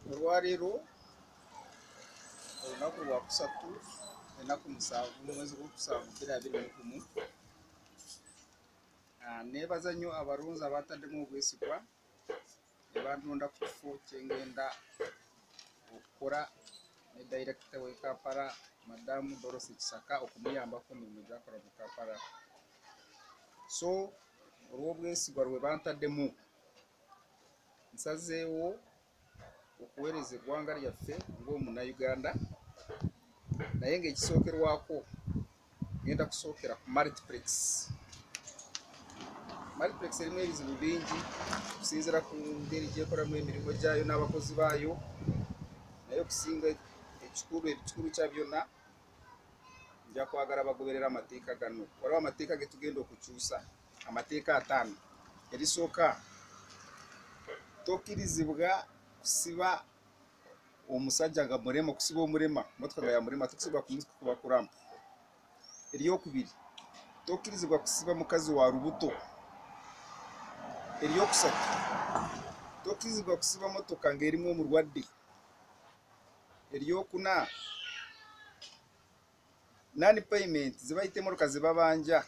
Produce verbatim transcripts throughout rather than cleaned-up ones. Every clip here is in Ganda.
olwaleero olunaku lwa kusatu ennaku musanvu omwezi gw'okusaavu bbiri abiri mu gumu. Neebaza nnyo abalonzi abataddemu obwesigwa ne bandonda ku kifo kye ngenda okukola ne dayirekita w'e Kampala Madamu Dorothy Kisaka okumuyambako mu mirimu gy'akola mu Kampala. So olw'obwesigwa lwe bantaddemu nsazeewo okuweereza eggwanga lyaffe ng'omunnayuganda, naye ng'ekisookerwako ngenda kusookera ku multiplex. Multiplex erimu ebizibu bingi okusinziira ku ngeri gy'ekolamu emirimu gyayo n'abakozi baayo, naye okusinga ekikulu ekikulu kya byonna nja kwagala bagoberera amateeka gano. Waliwo amateeka ge tugenda okukyusa, amateeka ataano. Erisooka, tokkirizibwa kusiba omusajja nga mulema, okusiba omulema motoka nga ya mulema tokusibwa kumukuba ku rampu. Eryokubiri, tokkirizibwa kusiba mukazi wa lubuto. Eryokusatu, tokkirizibwa kusiba motoka ng'erimu omulwadde. Eryokuna, non payment ze bayita emmotoka ze babanja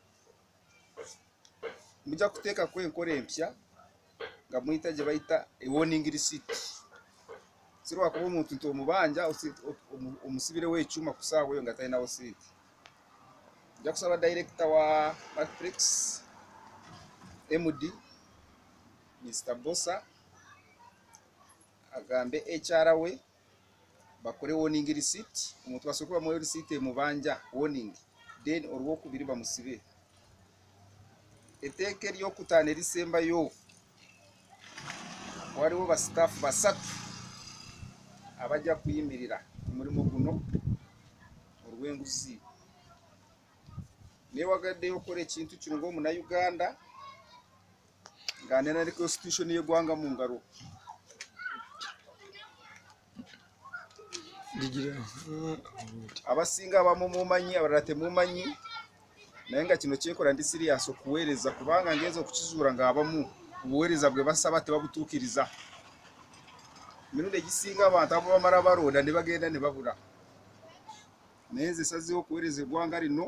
mujja kuteekako enkola empya nga muyita gye bayita warning receipt. Si lwakuba omuntu nti omubanja omusibirewo ekyuma ku ssaawa eyo nga talinawo siiti. Nja kusaba dayirekita wa Multiplex M D Mister Bosa agambe H R we bakole warning receipt, omuntu basooke bamuwe receipt emubanja warning, then olwokubiri bamusibe. Etteeka eryokutaano erisembayo, waliwo basitaafu basatu abajja kuyimirira ku mulimu guno olw'enguzi. Neewagaddeyo okukola ekintu kino ng'omunnayuganda nga nena ne constitution y'eggwanga mu ngalo. Abasinga abamu mumanyi, abalala temumanyi, naye nga kino kyenkola ndi serious okuweereza, kubanga ngenza okukizuula ng'abamu obuweereza bwe basaba tebabutuukiriza. Emirundi egisinga abantu abo bamala balonda ne bagenda ne babula. Naye nze sazeewo okuweereza eggwanga lino.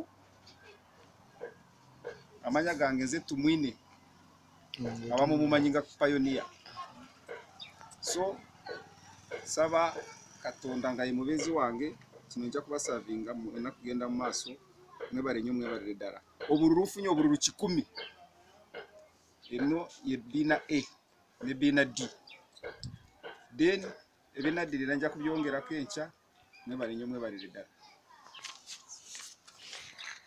Amanya gange nze Tumwine, abamu mumanyi nga Pioneer. So saba Katonda nga ye mubeezi wange, kino nja kubasavinga ennaku kugenda mu maaso. Mwebale nnyo, mwebalire ddala. Obululu ofunye obululu kikumi. Eno ye bbiina A ne bbiina D. Then ebiina D nja kubyongerako enkya. Mwebale nnyo, mwebalire ddala.